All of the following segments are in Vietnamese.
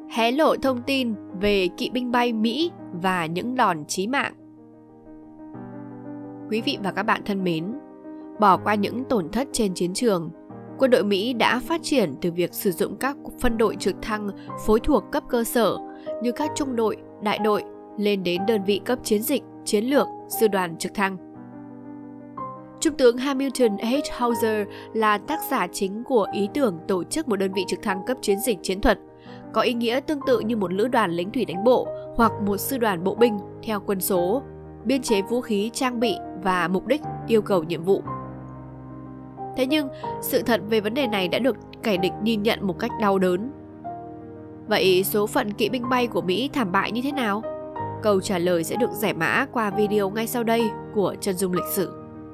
hé lộ thông tin về kỵ binh bay Mỹ và những đòn chí mạng. Quý vị và các bạn thân mến, bỏ qua những tổn thất trên chiến trường, quân đội Mỹ đã phát triển từ việc sử dụng các phân đội trực thăng phối thuộc cấp cơ sở như các trung đội, đại đội lên đến đơn vị cấp chiến dịch, chiến lược, sư đoàn trực thăng. Trung tướng Hamilton H. Hauser là tác giả chính của ý tưởng tổ chức một đơn vị trực thăng cấp chiến dịch chiến thuật, có ý nghĩa tương tự như một lữ đoàn lính thủy đánh bộ hoặc một sư đoàn bộ binh theo quân số, biên chế vũ khí, trang bị và mục đích, yêu cầu nhiệm vụ. Thế nhưng, sự thật về vấn đề này đã được kẻ địch nhìn nhận một cách đau đớn. Vậy số phận kỵ binh bay của Mỹ thảm bại như thế nào? Câu trả lời sẽ được giải mã qua video ngay sau đây của Chân Dung Lịch Sử.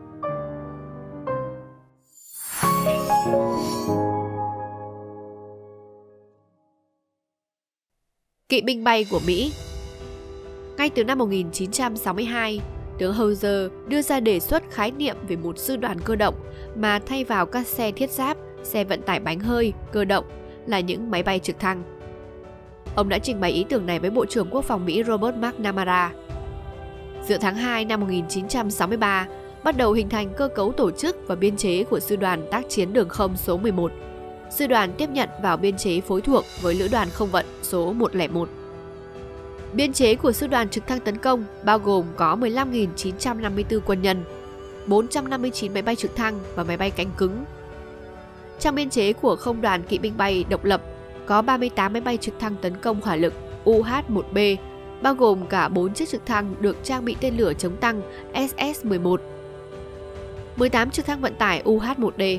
Kỵ binh bay của Mỹ. Ngay từ năm 1962, tướng Hauser đưa ra đề xuất khái niệm về một sư đoàn cơ động mà thay vào các xe thiết giáp, xe vận tải bánh hơi, cơ động là những máy bay trực thăng. Ông đã trình bày ý tưởng này với Bộ trưởng Quốc phòng Mỹ Robert McNamara. Giữa tháng 2 năm 1963, bắt đầu hình thành cơ cấu tổ chức và biên chế của Sư đoàn Tác chiến Đường không số 11. Sư đoàn tiếp nhận vào biên chế phối thuộc với Lữ đoàn Không vận số 101. Biên chế của Sư đoàn trực thăng tấn công bao gồm có 15.954 quân nhân, 459 máy bay trực thăng và máy bay cánh cứng. Trong biên chế của Không đoàn kỵ binh bay độc lập có 38 máy bay trực thăng tấn công hỏa lực UH-1B, bao gồm cả 4 chiếc trực thăng được trang bị tên lửa chống tăng SS-11, 18 trực thăng vận tải UH-1D.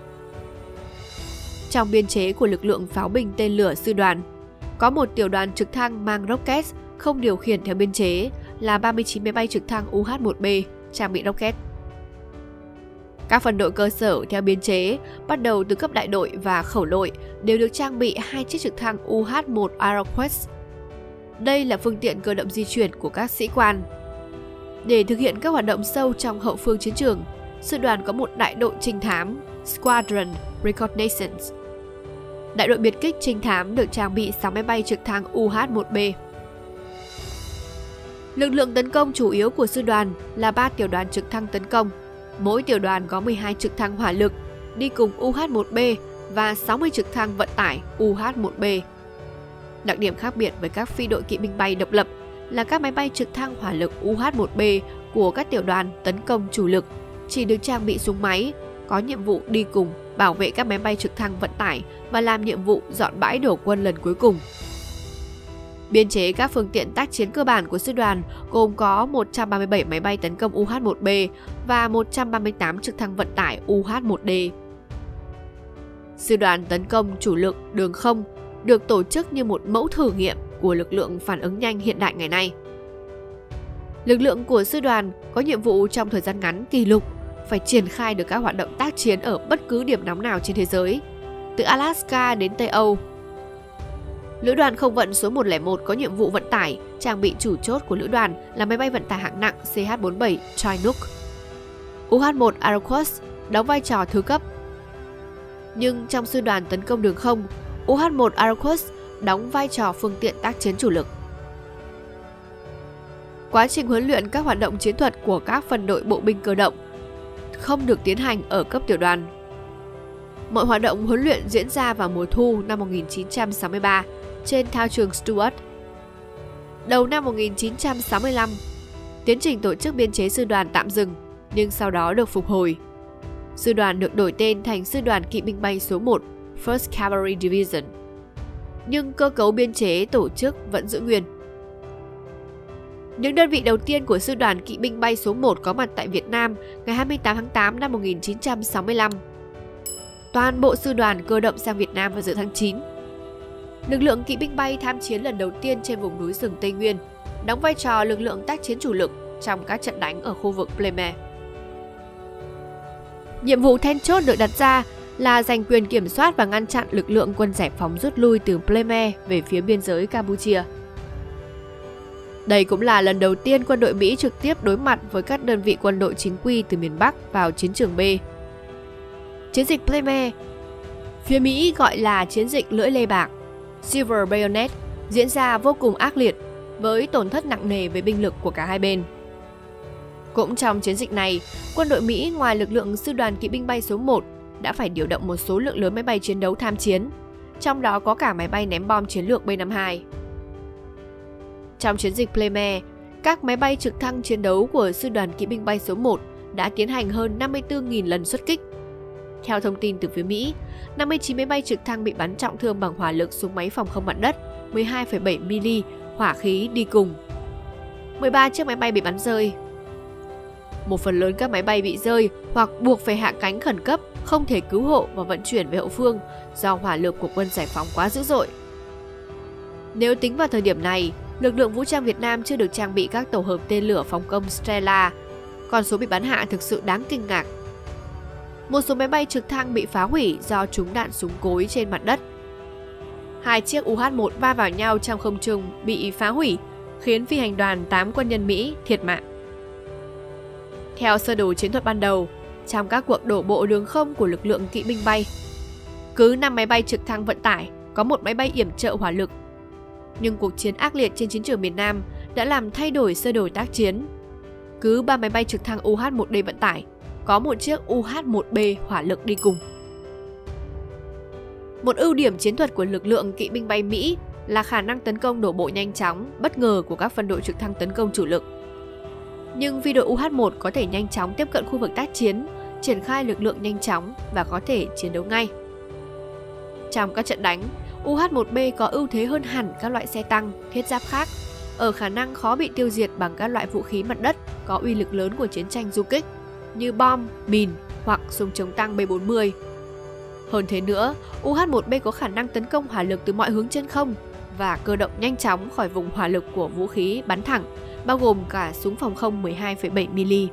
Trong biên chế của lực lượng pháo binh tên lửa sư đoàn, có một tiểu đoàn trực thăng mang rocket không điều khiển theo biên chế là 39 máy bay trực thăng UH-1B trang bị rocket. Các phân đội cơ sở theo biên chế, bắt đầu từ cấp đại đội và khẩu đội, đều được trang bị 2 chiếc trực thăng UH-1 Aeroquest. Đây là phương tiện cơ động di chuyển của các sĩ quan. Để thực hiện các hoạt động sâu trong hậu phương chiến trường, sư đoàn có một đại đội trinh thám, Squadron Reconnaissance. Đại đội biệt kích trinh thám được trang bị 6 máy bay trực thăng UH-1B. Lực lượng tấn công chủ yếu của sư đoàn là 3 tiểu đoàn trực thăng tấn công. Mỗi tiểu đoàn có 12 trực thăng hỏa lực đi cùng UH-1B và 60 trực thăng vận tải UH-1B. Đặc điểm khác biệt với các phi đội kỵ binh bay độc lập là các máy bay trực thăng hỏa lực UH-1B của các tiểu đoàn tấn công chủ lực chỉ được trang bị súng máy, có nhiệm vụ đi cùng bảo vệ các máy bay trực thăng vận tải và làm nhiệm vụ dọn bãi đổ quân lần cuối cùng. Biên chế các phương tiện tác chiến cơ bản của sư đoàn gồm có 137 máy bay tấn công UH-1B và 138 trực thăng vận tải UH-1D. Sư đoàn tấn công chủ lực đường không được tổ chức như một mẫu thử nghiệm của lực lượng phản ứng nhanh hiện đại ngày nay. Lực lượng của sư đoàn có nhiệm vụ trong thời gian ngắn kỷ lục phải triển khai được các hoạt động tác chiến ở bất cứ điểm nóng nào trên thế giới, từ Alaska đến Tây Âu. Lữ đoàn Không vận số 101 có nhiệm vụ vận tải, trang bị chủ chốt của lữ đoàn là máy bay vận tải hạng nặng CH-47 Chinook. UH-1 Aeroquest đóng vai trò thứ cấp. Nhưng trong sư đoàn tấn công đường không, UH-1 Aeroquest đóng vai trò phương tiện tác chiến chủ lực. Quá trình huấn luyện các hoạt động chiến thuật của các phân đội bộ binh cơ động không được tiến hành ở cấp tiểu đoàn. Mọi hoạt động huấn luyện diễn ra vào mùa thu năm 1963 trên thao trường Stuart. Đầu năm 1965, tiến trình tổ chức biên chế sư đoàn tạm dừng, nhưng sau đó được phục hồi. Sư đoàn được đổi tên thành Sư đoàn Kỵ binh bay số 1, First Cavalry Division. Nhưng cơ cấu biên chế tổ chức vẫn giữ nguyên. Những đơn vị đầu tiên của Sư đoàn Kỵ binh bay số 1 có mặt tại Việt Nam ngày 28 tháng 8 năm 1965. Toàn bộ sư đoàn cơ động sang Việt Nam vào giữa tháng 9. Lực lượng kỵ binh bay tham chiến lần đầu tiên trên vùng núi rừng Tây Nguyên, đóng vai trò lực lượng tác chiến chủ lực trong các trận đánh ở khu vực Pleme. Nhiệm vụ then chốt được đặt ra là giành quyền kiểm soát và ngăn chặn lực lượng quân giải phóng rút lui từ Pleme về phía biên giới Campuchia. Đây cũng là lần đầu tiên quân đội Mỹ trực tiếp đối mặt với các đơn vị quân đội chính quy từ miền Bắc vào chiến trường B. Chiến dịch Pleme, phía Mỹ gọi là chiến dịch lưỡi lê bạc, Silver Bayonet, diễn ra vô cùng ác liệt với tổn thất nặng nề về binh lực của cả hai bên. Cũng trong chiến dịch này, quân đội Mỹ ngoài lực lượng sư đoàn kỵ binh bay số 1 đã phải điều động một số lượng lớn máy bay chiến đấu tham chiến, trong đó có cả máy bay ném bom chiến lược B-52. Trong chiến dịch Pleme, các máy bay trực thăng chiến đấu của sư đoàn kỵ binh bay số 1 đã tiến hành hơn 54.000 lần xuất kích. Theo thông tin từ phía Mỹ, 59 máy bay trực thăng bị bắn trọng thương bằng hỏa lực súng máy phòng không mặt đất 12,7mm hỏa khí đi cùng. 13 chiếc máy bay bị bắn rơi. Một phần lớn các máy bay bị rơi hoặc buộc phải hạ cánh khẩn cấp, không thể cứu hộ và vận chuyển về hậu phương do hỏa lực của quân giải phóng quá dữ dội. Nếu tính vào thời điểm này, lực lượng vũ trang Việt Nam chưa được trang bị các tổ hợp tên lửa phòng không Stella, con số bị bắn hạ thực sự đáng kinh ngạc. Một số máy bay trực thăng bị phá hủy do trúng đạn súng cối trên mặt đất. 2 chiếc UH-1 va vào nhau trong không trung bị phá hủy, khiến phi hành đoàn 8 quân nhân Mỹ thiệt mạng. Theo sơ đồ chiến thuật ban đầu, trong các cuộc đổ bộ đường không của lực lượng kỵ binh bay, cứ 5 máy bay trực thăng vận tải có 1 máy bay yểm trợ hỏa lực. Nhưng cuộc chiến ác liệt trên chiến trường miền Nam đã làm thay đổi sơ đồ tác chiến. Cứ 3 máy bay trực thăng UH-1D vận tải có 1 chiếc UH-1B hỏa lực đi cùng. Một ưu điểm chiến thuật của lực lượng kỵ binh bay Mỹ là khả năng tấn công đổ bộ nhanh chóng, bất ngờ của các phân đội trực thăng tấn công chủ lực. Nhưng phi đội UH-1 có thể nhanh chóng tiếp cận khu vực tác chiến, triển khai lực lượng nhanh chóng và có thể chiến đấu ngay. Trong các trận đánh, UH-1B có ưu thế hơn hẳn các loại xe tăng, thiết giáp khác ở khả năng khó bị tiêu diệt bằng các loại vũ khí mặt đất có uy lực lớn của chiến tranh du kích như bom, mìn hoặc súng chống tăng B-40. Hơn thế nữa, UH-1B có khả năng tấn công hỏa lực từ mọi hướng trên không và cơ động nhanh chóng khỏi vùng hỏa lực của vũ khí bắn thẳng, bao gồm cả súng phòng không 12,7mm.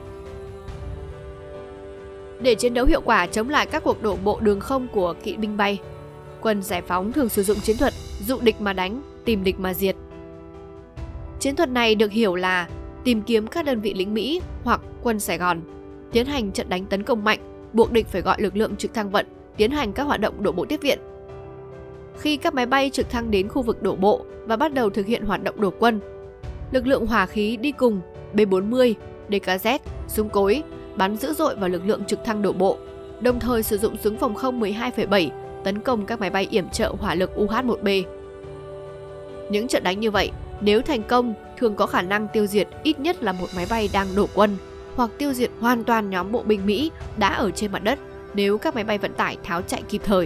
Để chiến đấu hiệu quả chống lại các cuộc đổ bộ đường không của kỵ binh bay, quân giải phóng thường sử dụng chiến thuật dụ địch mà đánh, tìm địch mà diệt. Chiến thuật này được hiểu là tìm kiếm các đơn vị lính Mỹ hoặc quân Sài Gòn, tiến hành trận đánh tấn công mạnh, buộc địch phải gọi lực lượng trực thăng vận, tiến hành các hoạt động đổ bộ tiếp viện. Khi các máy bay trực thăng đến khu vực đổ bộ và bắt đầu thực hiện hoạt động đổ quân, lực lượng hỏa khí đi cùng B-40, DKZ, súng cối bắn dữ dội vào lực lượng trực thăng đổ bộ, đồng thời sử dụng súng phòng không 12,7 tấn công các máy bay yểm trợ hỏa lực UH-1B. Những trận đánh như vậy, nếu thành công, thường có khả năng tiêu diệt ít nhất là một máy bay đang đổ quân hoặc tiêu diệt hoàn toàn nhóm bộ binh Mỹ đã ở trên mặt đất nếu các máy bay vận tải tháo chạy kịp thời.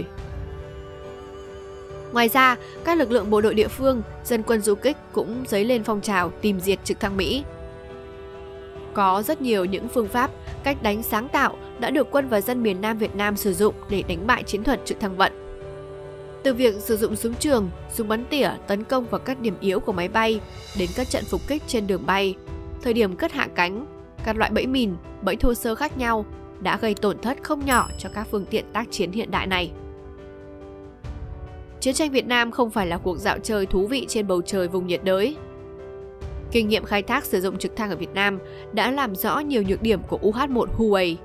Ngoài ra, các lực lượng bộ đội địa phương, dân quân du kích cũng dấy lên phong trào tìm diệt trực thăng Mỹ. Có rất nhiều những phương pháp, cách đánh sáng tạo đã được quân và dân miền Nam Việt Nam sử dụng để đánh bại chiến thuật trực thăng vận. Từ việc sử dụng súng trường, súng bắn tỉa tấn công vào các điểm yếu của máy bay đến các trận phục kích trên đường bay, thời điểm cất hạ cánh, các loại bẫy mìn, bẫy thô sơ khác nhau đã gây tổn thất không nhỏ cho các phương tiện tác chiến hiện đại này. Chiến tranh Việt Nam không phải là cuộc dạo chơi thú vị trên bầu trời vùng nhiệt đới. Kinh nghiệm khai thác sử dụng trực thăng ở Việt Nam đã làm rõ nhiều nhược điểm của UH-1 Huey.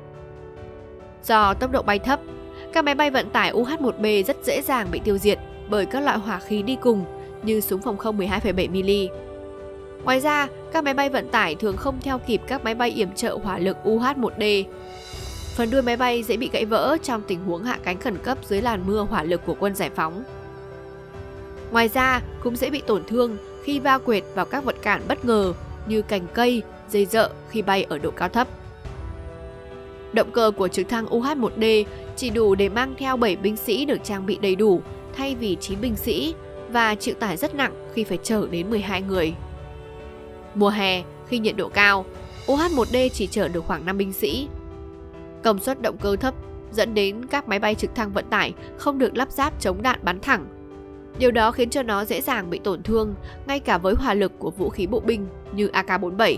Do tốc độ bay thấp, các máy bay vận tải UH-1B rất dễ dàng bị tiêu diệt bởi các loại hỏa khí đi cùng như súng phòng không 12,7mm. Ngoài ra, các máy bay vận tải thường không theo kịp các máy bay yểm trợ hỏa lực UH-1D. Phần đuôi máy bay dễ bị gãy vỡ trong tình huống hạ cánh khẩn cấp dưới làn mưa hỏa lực của quân giải phóng. Ngoài ra, cũng dễ bị tổn thương khi va quệt vào các vật cản bất ngờ như cành cây, dây dợ khi bay ở độ cao thấp. Động cơ của trực thăng UH-1D chỉ đủ để mang theo 7 binh sĩ được trang bị đầy đủ thay vì 9 binh sĩ và chịu tải rất nặng khi phải chở đến 12 người. Mùa hè, khi nhiệt độ cao, UH-1D chỉ chở được khoảng 5 binh sĩ. Công suất động cơ thấp dẫn đến các máy bay trực thăng vận tải không được lắp ráp chống đạn bắn thẳng. Điều đó khiến cho nó dễ dàng bị tổn thương ngay cả với hỏa lực của vũ khí bộ binh như AK-47.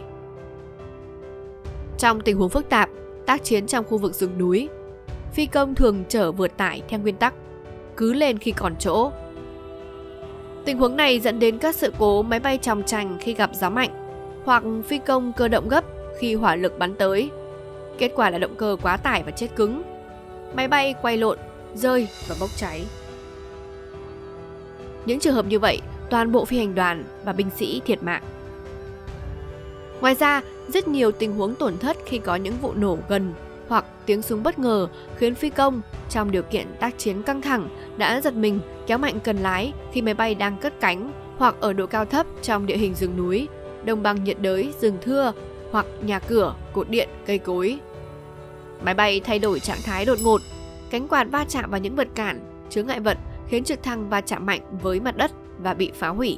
Trong tình huống phức tạp, tác chiến trong khu vực rừng núi, phi công thường chở vượt tải theo nguyên tắc cứ lên khi còn chỗ. Tình huống này dẫn đến các sự cố máy bay chòng chành khi gặp gió mạnh hoặc phi công cơ động gấp khi hỏa lực bắn tới. Kết quả là động cơ quá tải và chết cứng. Máy bay quay lộn, rơi và bốc cháy. Những trường hợp như vậy, toàn bộ phi hành đoàn và binh sĩ thiệt mạng. Ngoài ra, rất nhiều tình huống tổn thất khi có những vụ nổ gần hoặc tiếng súng bất ngờ khiến phi công trong điều kiện tác chiến căng thẳng đã giật mình kéo mạnh cần lái khi máy bay đang cất cánh hoặc ở độ cao thấp trong địa hình rừng núi, đồng bằng nhiệt đới, rừng thưa hoặc nhà cửa, cột điện, cây cối. Máy bay thay đổi trạng thái đột ngột, cánh quạt va chạm vào những vật cản, chướng ngại vật khiến trực thăng va chạm mạnh với mặt đất và bị phá hủy.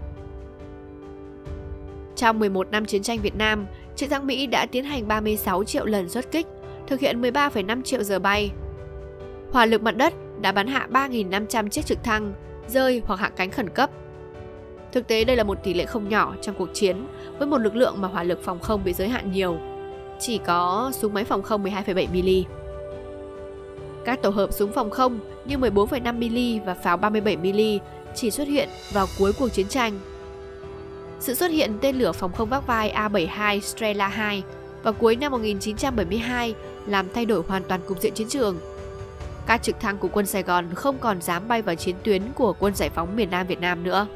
Trong 11 năm chiến tranh Việt Nam, trực thăng Mỹ đã tiến hành 36 triệu lần xuất kích, thực hiện 13,5 triệu giờ bay. Hỏa lực mặt đất đã bắn hạ 3.500 chiếc trực thăng, rơi hoặc hạ cánh khẩn cấp. Thực tế đây là một tỷ lệ không nhỏ trong cuộc chiến với một lực lượng mà hỏa lực phòng không bị giới hạn nhiều, chỉ có súng máy phòng không 12,7mm. Các tổ hợp súng phòng không như 14,5mm và pháo 37mm chỉ xuất hiện vào cuối cuộc chiến tranh. Sự xuất hiện tên lửa phòng không vác vai A-72 Strela 2 vào cuối năm 1972 làm thay đổi hoàn toàn cục diện chiến trường. Các trực thăng của quân Sài Gòn không còn dám bay vào chiến tuyến của quân giải phóng miền Nam Việt Nam nữa.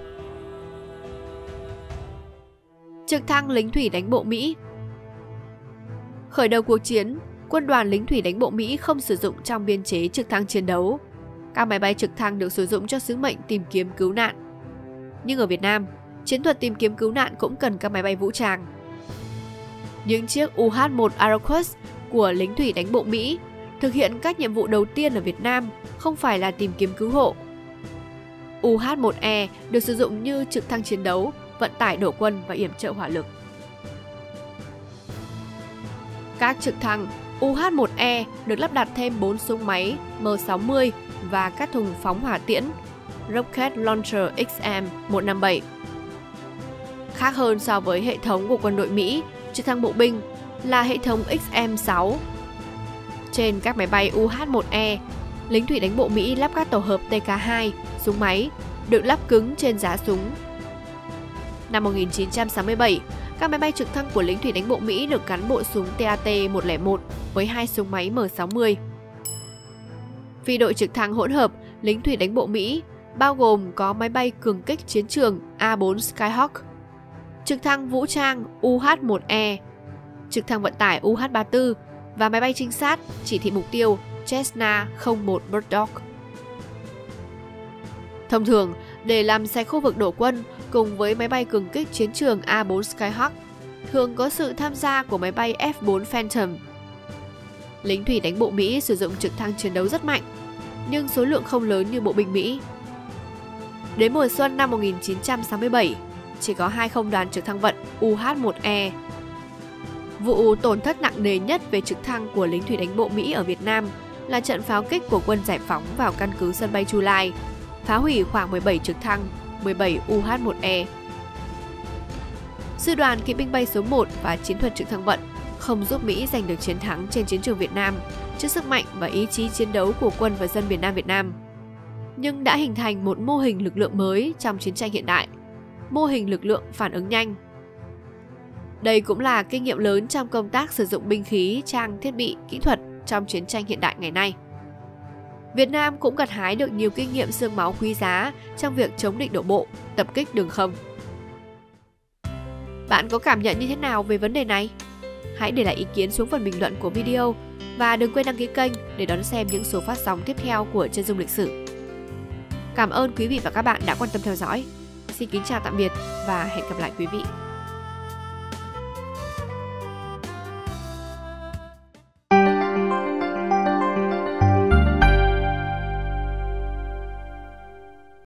Trực thăng lính thủy đánh bộ Mỹ. Khởi đầu cuộc chiến, quân đoàn lính thủy đánh bộ Mỹ không sử dụng trong biên chế trực thăng chiến đấu. Các máy bay trực thăng được sử dụng cho sứ mệnh tìm kiếm cứu nạn. Nhưng ở Việt Nam, chiến thuật tìm kiếm cứu nạn cũng cần các máy bay vũ trang. Những chiếc UH-1 Aeroquest của lính thủy đánh bộ Mỹ thực hiện các nhiệm vụ đầu tiên ở Việt Nam không phải là tìm kiếm cứu hộ. UH-1E được sử dụng như trực thăng chiến đấu, vận tải đổ quân và yểm trợ hỏa lực. Các trực thăng UH-1E được lắp đặt thêm 4 súng máy M60 và các thùng phóng hỏa tiễn Rocket Launcher XM157. Khác hơn so với hệ thống của quân đội Mỹ, trực thăng bộ binh là hệ thống XM6. Trên các máy bay UH-1E, lính thủy đánh bộ Mỹ lắp các tổ hợp TK2, súng máy, được lắp cứng trên giá súng. Năm 1967, các máy bay trực thăng của lính thủy đánh bộ Mỹ được gắn bộ súng TAT-101 với 2 súng máy M60. Phi đội trực thăng hỗn hợp lính thủy đánh bộ Mỹ bao gồm có máy bay cường kích chiến trường A4 Skyhawk, trực thăng vũ trang UH-1E, trực thăng vận tải UH-34 và máy bay trinh sát chỉ thị mục tiêu Cessna 01 Bird Dog. Thông thường, để làm sạch khu vực đổ quân cùng với máy bay cường kích chiến trường A4 Skyhawk, thường có sự tham gia của máy bay F4 Phantom. Lính thủy đánh bộ Mỹ sử dụng trực thăng chiến đấu rất mạnh, nhưng số lượng không lớn như bộ binh Mỹ. Đến mùa xuân năm 1967, chỉ có 2 không đoàn trực thăng vận UH-1E. Vụ tổn thất nặng nề nhất về trực thăng của lính thủy đánh bộ Mỹ ở Việt Nam là trận pháo kích của quân giải phóng vào căn cứ sân bay Chu Lai, phá hủy khoảng 17 trực thăng, 17 UH-1E. Sư đoàn kỵ binh bay số 1 và chiến thuật trực thăng vận không giúp Mỹ giành được chiến thắng trên chiến trường Việt Nam trước sức mạnh và ý chí chiến đấu của quân và dân miền Nam Việt Nam, nhưng đã hình thành một mô hình lực lượng mới trong chiến tranh hiện đại, mô hình lực lượng phản ứng nhanh. Đây cũng là kinh nghiệm lớn trong công tác sử dụng binh khí, trang thiết bị, kỹ thuật trong chiến tranh hiện đại ngày nay. Việt Nam cũng gặt hái được nhiều kinh nghiệm xương máu quý giá trong việc chống địch đổ bộ, tập kích đường không. Bạn có cảm nhận như thế nào về vấn đề này? Hãy để lại ý kiến xuống phần bình luận của video và đừng quên đăng ký kênh để đón xem những số phát sóng tiếp theo của Chân Dung Lịch Sử. Cảm ơn quý vị và các bạn đã quan tâm theo dõi. Xin kính chào tạm biệt và hẹn gặp lại quý vị.